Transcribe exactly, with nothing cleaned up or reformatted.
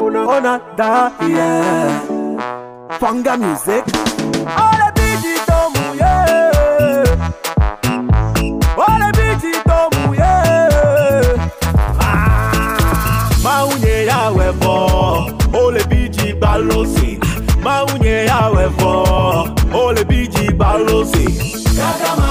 Onada, yeah. Fanga music. All the bitches don't move, yeah. All the bitches don't move, yeah. Ah, maunye ya wefo. All the bitches balosi. Maunye ya wefo. All the bitches balosi.